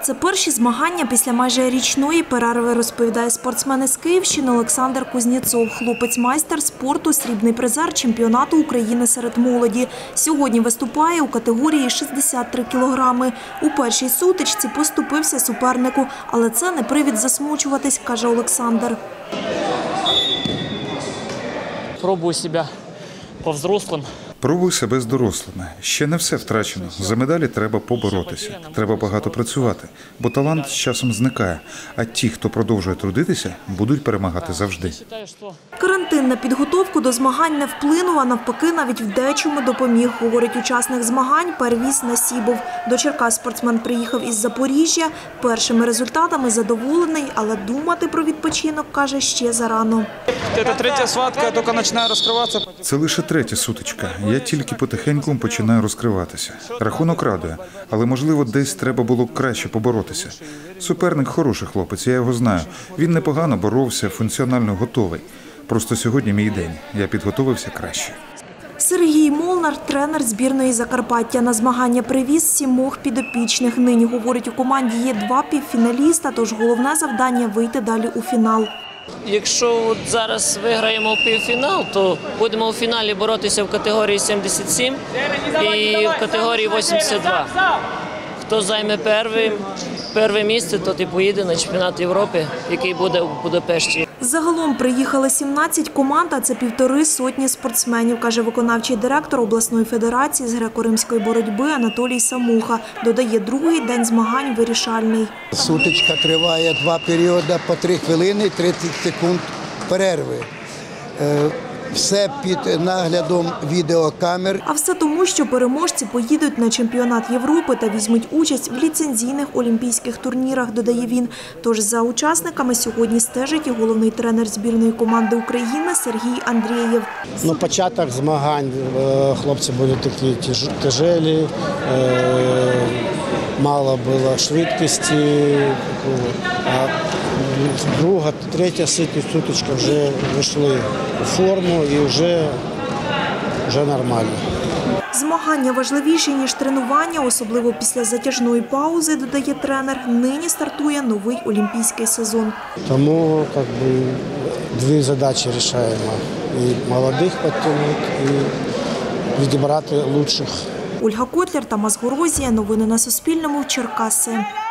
Це перші змагання після майже річної перерви, розповідає спортсмен із Київщини Олександр Кузнєцов. Хлопець майстер спорту, срібний призер чемпіонату України серед молоді. Сьогодні виступає у категорії 63 кілограми. У першій сутичці поступився супернику, але це не привід засмучуватись, каже Олександр. Пробую себе по-взрослим. Пробую себе з дорослими. Ще не все втрачено. За медалі треба поборотися. Треба багато працювати, бо талант з часом зникає. А ті, хто продовжує трудитися, будуть перемагати завжди. Карантин на підготовку до змагань не вплинув, а навпаки навіть в дечому допоміг, говорить учасник змагань Первіз Насібов. До Черкас спортсмен приїхав із Запоріжжя. Першими результатами задоволений, але думати про відпочинок, каже, ще зарано. Це третя схватка, я тільки починаю розкриватися. Це лише третя сутичка. Я тільки потихеньку починаю розкриватися. Рахунок радує, але, можливо, десь треба було краще поборотися. Суперник хороший хлопець, я його знаю. Він непогано боровся, функціонально готовий. Просто сьогодні мій день. Я підготовився краще. Сергій Молнар – тренер збірної Закарпаття. На змагання привіз 7 підопічних. Нині, говорить, у команді є 2 півфіналіста, тож головне завдання – вийти далі у фінал. Якщо зараз виграємо півфінал, то будемо у фіналі боротися в категорії 77 і в категорії 82. Хто займе перше місце, то і поїде на чемпіонат Європи, який буде у Будапешті. Загалом приїхали 17 команд, а це 1,5 сотні спортсменів, каже виконавчий директор обласної федерації з греко-римської боротьби Анатолій Самуха. Додає, другий день змагань вирішальний. Сутичка триває 2 періоди по 3 хвилини і 30 секунд перерви. Все під наглядом відеокамер. А все тому, що переможці поїдуть на чемпіонат Європи та візьмуть участь в ліцензійних олімпійських турнірах, додає він. Тож за учасниками сьогодні стежить і головний тренер збірної команди України Сергій Андрієв. Початок змагань, хлопці були такі тяжелі, мало було швидкості, а друга, третя сутичка вже вийшли у форму і вже нормально. Змагання важливіші, ніж тренування, особливо після затяжної паузи, додає тренер. Нині стартує новий олімпійський сезон. Тому 2 задачі вирішуємо. І молодих підтягнути, і відібрати кращих. Ольга Котляр, Тамас Горозія. Новини на Суспільному. Черкаси.